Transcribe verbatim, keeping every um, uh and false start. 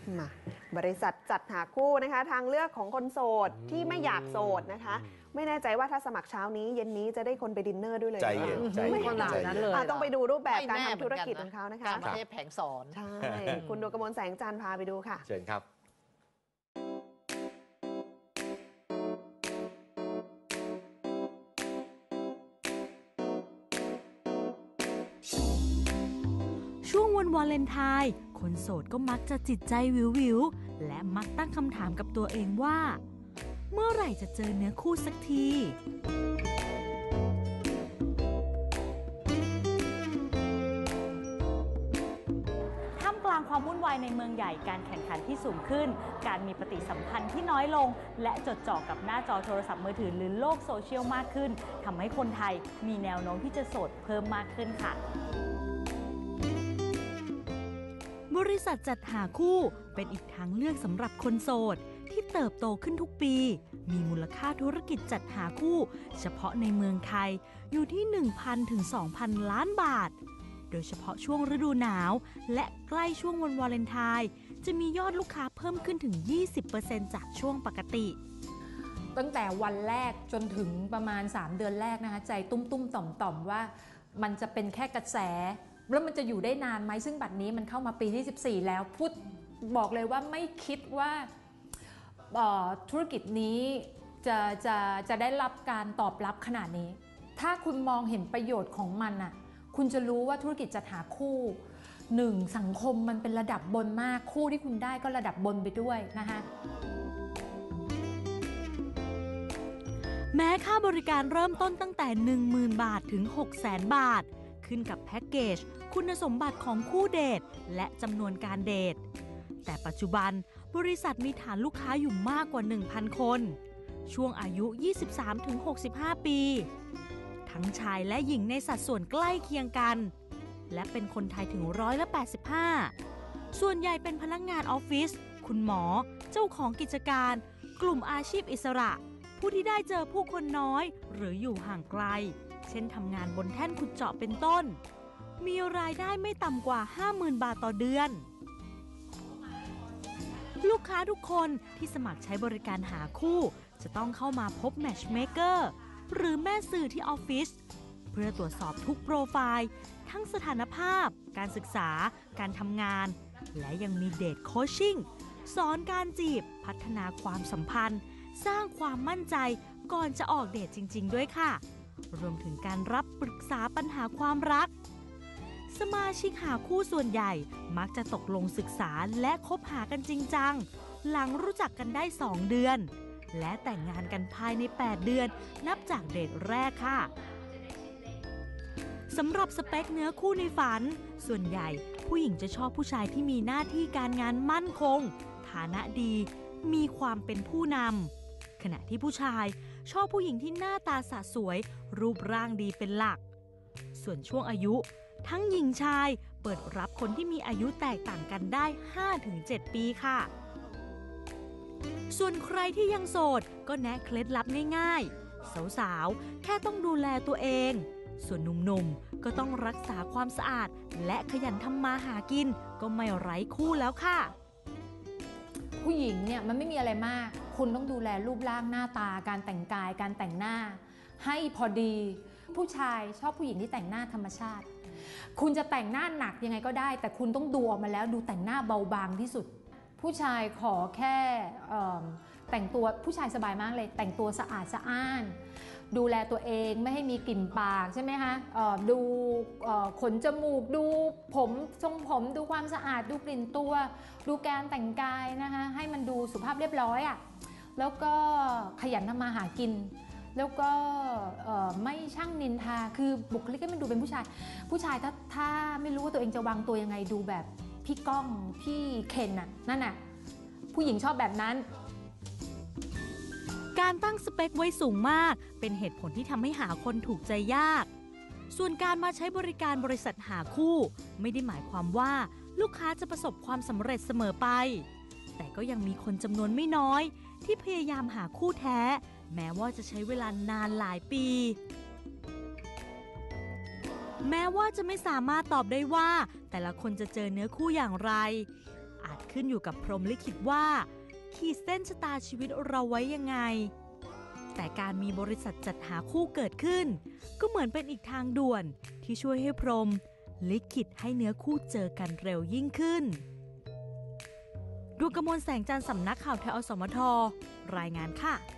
มาบริษัทจัดหาคู่นะคะทางเลือกของคนโสดที่ไม่อยากโสดนะคะไม่แน่ใจว่าถ้าสมัครเช้านี้เย็นนี้จะได้คนไปดินเนอร์ด้วยเลยใจเย็นใจเย็นขนาดนั้นเลยต้องไปดูรูปแบบการทำธุรกิจของเขานะคะการประเทศแผงสอนใช่คุณดวงกมลแสงจันทร์พาไปดูค่ะเชิญครับช่วงวันวาเลนไทน์คนโสดก็มักจะจิตใจวิววิวและมักตั้งคำถามกับตัวเองว่าเมื่อไหร่จะเจอเนื้อคู่สักทีท่ามกลางความวุ่นวายในเมืองใหญ่การแข่งขันที่สูงขึ้นการมีปฏิสัมพันธ์ที่น้อยลงและจดจ่อกับหน้าจอโทรศัพท์มือถือหรือโลกโซเชียลมากขึ้นทำให้คนไทยมีแนวโน้มที่จะโสดเพิ่มมากขึ้นค่ะบริษัทจัดหาคู่เป็นอีกทางเลือกสำหรับคนโสดที่เติบโตขึ้นทุกปีมีมูลค่าธุรกิจจัดหาคู่เฉพาะในเมืองไทยอยู่ที่ หนึ่งพัน ถึง สองพัน ล้านบาทโดยเฉพาะช่วงฤดูหนาวและใกล้ช่วงวันวาเลนไทน์จะมียอดลูกค้าเพิ่มขึ้นถึง ยี่สิบเปอร์เซ็นต์ จากช่วงปกติตั้งแต่วันแรกจนถึงประมาณสามเดือนแรกนะคะใจตุ้มๆต่อมๆว่ามันจะเป็นแค่กระแสแล้วมันจะอยู่ได้นานไหมซึ่งบัดนี้มันเข้ามาปีที่สิบสี่แล้วพูดบอกเลยว่าไม่คิดว่าธุรกิจนี้จะจะจะได้รับการตอบรับขนาดนี้ถ้าคุณมองเห็นประโยชน์ของมันอ่ะคุณจะรู้ว่าธุรกิจจัดหาคู่หนึ่งสังคมมันเป็นระดับบนมากคู่ที่คุณได้ก็ระดับบนไปด้วยนะคะแม้ค่าบริการเริ่มต้นตั้งแต่ หนึ่งหมื่น บาทถึง หกแสน บาทขึ้นกับแพ็กเกจคุณสมบัติของคู่เดทและจำนวนการเดทแต่ปัจจุบันบริษัทมีฐานลูกค้าอยู่มากกว่า หนึ่งพัน คนช่วงอายุ ยี่สิบสามถึงหกสิบห้า ปีทั้งชายและหญิงในสัดส่วนใกล้เคียงกันและเป็นคนไทยถึงร้อยละแปดสิบห้าส่วนใหญ่เป็นพนักงานออฟฟิศคุณหมอเจ้าของกิจการกลุ่มอาชีพอิสระผู้ที่ได้เจอผู้คนน้อยหรืออยู่ห่างไกลเช่นทำงานบนแท่นขุดเจาะเป็นต้นมีรายได้ไม่ต่ำกว่า ห้าหมื่น บาทต่อเดือนลูกค้าทุกคนที่สมัครใช้บริการหาคู่จะต้องเข้ามาพบแมทช์เมคเกอร์หรือแม่สื่อที่ออฟฟิศเพื่อตรวจสอบทุกโปรไฟล์ทั้งสถานภาพการศึกษาการทำงานและยังมีเดทโคชชิ่งสอนการจีบพัฒนาความสัมพันธ์สร้างความมั่นใจก่อนจะออกเดทจริงๆด้วยค่ะรวมถึงการรับปรึกษาปัญหาความรักสมาชิกหาคู่ส่วนใหญ่มักจะตกลงศึกษาและคบหากันจริงจังหลังรู้จักกันได้สองเดือนและแต่งงานกันภายในแปดเดือนนับจากเดทแรกค่ะสำหรับสเปคเนื้อคู่ในฝันส่วนใหญ่ผู้หญิงจะชอบผู้ชายที่มีหน้าที่การงานมั่นคงฐานะดีมีความเป็นผู้นำขณะที่ผู้ชายชอบผู้หญิงที่หน้าตาสะสวยรูปร่างดีเป็นหลักส่วนช่วงอายุทั้งหญิงชายเปิดรับคนที่มีอายุแตกต่างกันได้ ห้าถึงเจ็ด ปีค่ะส่วนใครที่ยังโสดก็แนะเคล็ดลับง่ายๆสาวๆแค่ต้องดูแลตัวเองส่วนหนุ่มๆก็ต้องรักษาความสะอาดและขยันทำมาหากินก็ไม่ไร้คู่แล้วค่ะผู้หญิงเนี่ยมันไม่มีอะไรมากคุณต้องดูแลรูปร่างหน้าตาการแต่งกายการแต่งหน้าให้พอดีผู้ชายชอบผู้หญิงที่แต่งหน้าธรรมชาติคุณจะแต่งหน้าหนักยังไงก็ได้แต่คุณต้องดูออกมาแล้วดูแต่งหน้าเบาบางที่สุดผู้ชายขอแค่แต่งตัวผู้ชายสบายมากเลยแต่งตัวสะอาดสะอ้านดูแลตัวเองไม่ให้มีกลิ่นปากใช่ไหมคะดูขนจมูกดูผมทรงผมดูความสะอาดดูกลิ่นตัวดูการแต่งกายนะคะให้มันดูสุภาพเรียบร้อยอ่ะแล้วก็ขยันทำมาหากินแล้วก็ไม่ช่างนินทาคือบุคลิกให้มันดูเป็นผู้ชายผู้ชายถ้าถ้าไม่รู้ว่าตัวเองจะวางตัวยังไงดูแบบพี่ก้องพี่เคนน่ะนั่นน่ะผู้หญิงชอบแบบนั้นการตั้งสเปคไว้สูงมากเป็นเหตุผลที่ทำให้หาคนถูกใจยากส่วนการมาใช้บริการบริษัทหาคู่ไม่ได้หมายความว่าลูกค้าจะประสบความสำเร็จเสมอไปแต่ก็ยังมีคนจำนวนไม่น้อยที่พยายามหาคู่แท้แม้ว่าจะใช้เวลานานหลายปีแม้ว่าจะไม่สามารถตอบได้ว่าแต่ละคนจะเจอเนื้อคู่อย่างไรอาจขึ้นขึ้นอยู่กับพรหมลิขิตว่าขีดเส้นชะตาชีวิตเราไว้ยังไงแต่การมีบริษัทจัดหาคู่เกิดขึ้นก็เหมือนเป็นอีกทางด่วนที่ช่วยให้พรหมลิขิตให้เนื้อคู่เจอกันเร็วยิ่งขึ้นดวงกมลแสงจันทร์สำนักข่าวไทยอสมทรายงานค่ะ